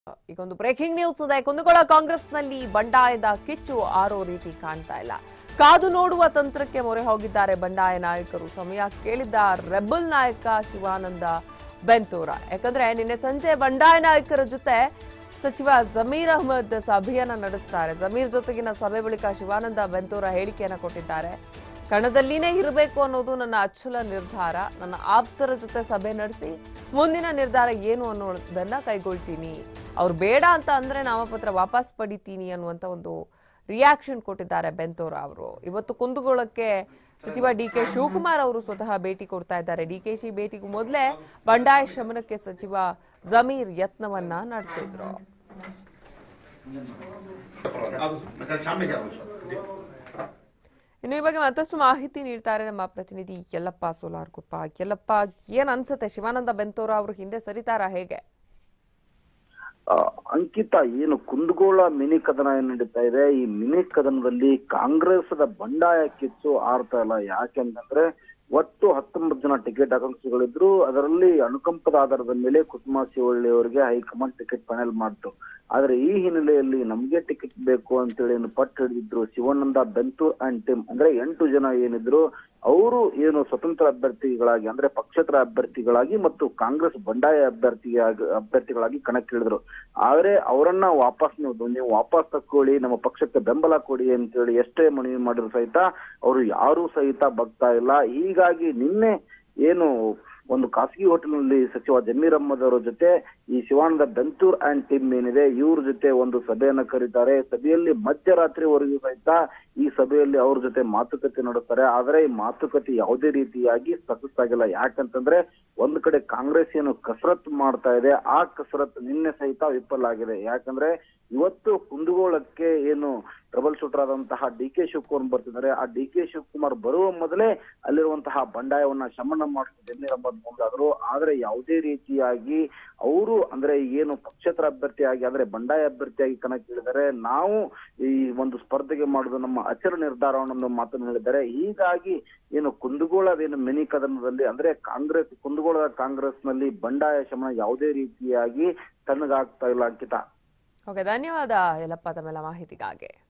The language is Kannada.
ಈಗೊಂದು ಬ್ರೇಕಿಂಗ್ ನ್ಯೂಸ್ ಇದೆ. ಕುಂದಗೋಳ ಕಾಂಗ್ರೆಸ್ನಲ್ಲಿ ಬಂಡಾಯದ ಕಿಚ್ಚು ಆರೋ ರೀತಿ ಕಾಣ್ತಾ ಇಲ್ಲ. ಕಾದು ನೋಡುವ ತಂತ್ರಕ್ಕೆ ಮೊರೆ ಹೋಗಿದ್ದಾರೆ ಬಂಡಾಯ ನಾಯಕರು. ಸಮಯ ಕೇಳಿದ್ದ ರೆಬಲ್ ನಾಯಕ ಶಿವಾನಂದ ಬೆಂತೂರ. ಯಾಕಂದ್ರೆ ನಿನ್ನೆ ಸಂಜೆ ಬಂಡಾಯ ನಾಯಕರ ಜೊತೆ ಸಚಿವ ಜಮೀರ್ ಅಹಮದ್ ಸಭೆಯನ್ನ ನಡೆಸ್ತಾರೆ. ಜಮೀರ್ ಜೊತೆಗಿನ ಸಭೆ ಬಳಿಕ ಶಿವಾನಂದ ಬೆಂತೂರ ಹೇಳಿಕೆಯನ್ನ ಕೊಟ್ಟಿದ್ದಾರೆ. ಕಣದಲ್ಲಿನೇ ಇರಬೇಕು ಅನ್ನೋದು ನನ್ನ ಅಚ್ಚಲ ನಿರ್ಧಾರ. ನನ್ನ ಆಪ್ತರ ಜೊತೆ ಸಭೆ ನಡೆಸಿ ಮುಂದಿನ ನಿರ್ಧಾರ ಏನು ಅನ್ನೋದನ್ನ ಕೈಗೊಳ್ತೀನಿ. ಅವ್ರು ಬೇಡ ಅಂತ ಅಂದ್ರೆ ನಾಮಪತ್ರ ವಾಪಸ್ ಪಡಿತೀನಿ ಅನ್ನುವಂತ ಒಂದು ರಿಯಾಕ್ಷನ್ ಕೊಟ್ಟಿದ್ದಾರೆ ಬೆಂತೂರ ಅವರು. ಇವತ್ತು ಕುಂದಗೋಳಕ್ಕೆ ಸಚಿವ ಡಿಕೆ ಶಿವಕುಮಾರ್ ಅವರು ಸ್ವತಃ ಭೇಟಿ ಕೊಡ್ತಾ ಇದ್ದಾರೆ. ಡಿಕೆಶಿ ಭೇಟಿಗೂ ಮೊದಲೇ ಬಂಡಾಯ ಶಮನಕ್ಕೆ ಸಚಿವ ಜಮೀರ್ ಯತ್ನವನ್ನ ನಡೆಸಿದ್ರು. ಇನ್ನು ಈ ಬಗ್ಗೆ ಮತ್ತಷ್ಟು ಮಾಹಿತಿ ನೀಡ್ತಾರೆ ನಮ್ಮ ಪ್ರತಿನಿಧಿ ಯಲ್ಲಪ್ಪ ಸೋಲಾರ್ಗುಪ್ಪ. ಯಲ್ಲಪ್ಪ, ಏನ್ ಅನ್ಸುತ್ತೆ, ಶಿವಾನಂದ ಬೆಂತೂರ ಅವರು ಹಿಂದೆ ಸರಿತಾರ ಹೇಗೆ? ಅಂಕಿತ, ಏನು ಕುಂದಗೋಳ ಮಿನಿ ಕದನ ಏನ್ ನಡೀತಾ ಇದೆ, ಈ ಮಿನಿ ಕದನದಲ್ಲಿ ಕಾಂಗ್ರೆಸ್ದ ಬಂಡಾಯ ಕಿಚ್ಚು ಆರ್ತಾ ಇಲ್ಲ. ಯಾಕೆಂತಂದ್ರೆ ಒಟ್ಟು 19 ಜನ ಟಿಕೆಟ್ ಆಕಾಂಕ್ಷಿಗಳಿದ್ರು. ಅದರಲ್ಲಿ ಅನುಕಂಪದ ಆಧಾರದ ಮೇಲೆ ಕುಸುಮಾ ಶಿವಳ್ಳಿ ಅವರಿಗೆ ಹೈಕಮಾಂಡ್ ಟಿಕೆಟ್ ಫೈನಲ್ ಮಾಡ್ತು. ಆದ್ರೆ ಈ ಹಿನ್ನೆಲೆಯಲ್ಲಿ ನಮ್ಗೆ ಟಿಕೆಟ್ ಬೇಕು ಅಂತೇಳಿ ಪಟ್ಟು ಹಿಡಿದಿದ್ರು ಶಿವಾನಂದ ಬೆಂತೂರ್ ಅಂಡ್ ಟೀಮ್. ಅಂದ್ರೆ 8 ಜನ ಏನಿದ್ರು ಅವರು ಏನು ಸ್ವತಂತ್ರ ಅಭ್ಯರ್ಥಿಗಳಾಗಿ, ಅಂದ್ರೆ ಪಕ್ಷೇತರ ಅಭ್ಯರ್ಥಿಗಳಾಗಿ ಮತ್ತು ಕಾಂಗ್ರೆಸ್ ಬಂಡಾಯ ಅಭ್ಯರ್ಥಿಗಳಾಗಿ ಕಣಕ್ಕಿಳಿದ್ರು. ಆದ್ರೆ ಅವರನ್ನ ವಾಪಸ್ ನೀವು ವಾಪಸ್ ತಕ್ಕೊಳ್ಳಿ, ನಮ್ಮ ಪಕ್ಷಕ್ಕೆ ಬೆಂಬಲ ಕೊಡಿ ಅಂತೇಳಿ ಎಷ್ಟೇ ಮನವಿ ಮಾಡಿದ್ರು ಸಹಿತ ಅವರು ಯಾರು ಸಹಿತ ಬಗ್ತಾ ಇಲ್ಲ. ಹೀಗಾಗಿ ನಿನ್ನೆ ಏನು ಒಂದು ಖಾಸಗಿ ಹೋಟೆಲ್ನಲ್ಲಿ ಸಚಿವ ಜಮೀರ್ ಅಹಮದ್ ಅವರ ಜೊತೆ ಈ ಶಿವಾನಂದ ಬೆಂತೂರ್ ಅಂಡ್ ಟೀಮ್ ಏನಿದೆ ಇವ್ರ ಜೊತೆ ಒಂದು ಸಭೆಯನ್ನ ಕರೀತಾರೆ. ಸಭೆಯಲ್ಲಿ ಮಧ್ಯರಾತ್ರಿವರೆಗೂ ಸಹಿತ ಈ ಸಭೆಯಲ್ಲಿ ಅವ್ರ ಜೊತೆ ಮಾತುಕತೆ ನಡೆಸ್ತಾರೆ. ಆದ್ರೆ ಈ ಮಾತುಕತೆ ಯಾವುದೇ ರೀತಿಯಾಗಿ ಸಕ್ಸಸ್ ಆಗಿಲ್ಲ. ಯಾಕಂತಂದ್ರೆ ಒಂದ್ ಕಡೆ ಕಾಂಗ್ರೆಸ್ ಏನು ಕಸರತ್ ಮಾಡ್ತಾ ಇದೆ, ಆ ಕಸರತ್ ನಿನ್ನೆ ಸಹಿತ ವಿಫಲ ಆಗಿದೆ. ಯಾಕಂದ್ರೆ ಇವತ್ತು ಕುಂದಗೋಳಕ್ಕೆ ಏನು ಟ್ರಬಲ್ ಶೂಟರ್ ಆದಂತಹ ಡಿಕೆ ಶಿವಕುಮಾರ್ ಬರ್ತಿದ್ದಾರೆ. ಆ ಡಿಕೆ ಶಿವಕುಮಾರ್ ಬರುವ ಮೊದಲೇ ಅಲ್ಲಿರುವಂತಹ ಬಂಡಾಯವನ್ನ ಶಮನ ಮಾಡಿದ್ರು ಜಮೀರ್ ಅಹಮದ್ ಮುಂದಾದ್ರು. ಆದ್ರೆ ಯಾವುದೇ ರೀತಿಯಾಗಿ ಅವರು ಅಂದ್ರೆ ಏನು ಪಕ್ಷೇತರ ಅಭ್ಯರ್ಥಿಯಾಗಿ ಅಂದ್ರೆ ಬಂಡಾಯ ಅಭ್ಯರ್ಥಿಯಾಗಿ ಕಣಕ್ಕಿಳಿದರೆ ನಾವು ಈ ಒಂದು ಸ್ಪರ್ಧೆಗೆ ಮಾಡುದು ನಮ್ಮ ಅಚಲ ನಿರ್ಧಾರವನ್ನು ಮಾತನ್ನು ಹೇಳಿದ್ದಾರೆ. ಹೀಗಾಗಿ ಏನು ಕುಂದಗೋಳವೇನು ಮಿನಿ ಕದನದಲ್ಲಿ ಅಂದ್ರೆ ಕುಂದಗೋಳದ ಕಾಂಗ್ರೆಸ್ ನಲ್ಲಿ ಬಂಡಾಯ ಶಮನ ಯಾವುದೇ ರೀತಿಯಾಗಿ ತಣ್ಣಗಾಗ್ತಾ ಇಲ್ಲ. ಅಂಕಿತ, ಓಕೆ, ಧನ್ಯವಾದ ಯಲ್ಲಪ್ಪ ತಮ್ಮೆಲ್ಲ ಮಾಹಿತಿಗಾಗಿ.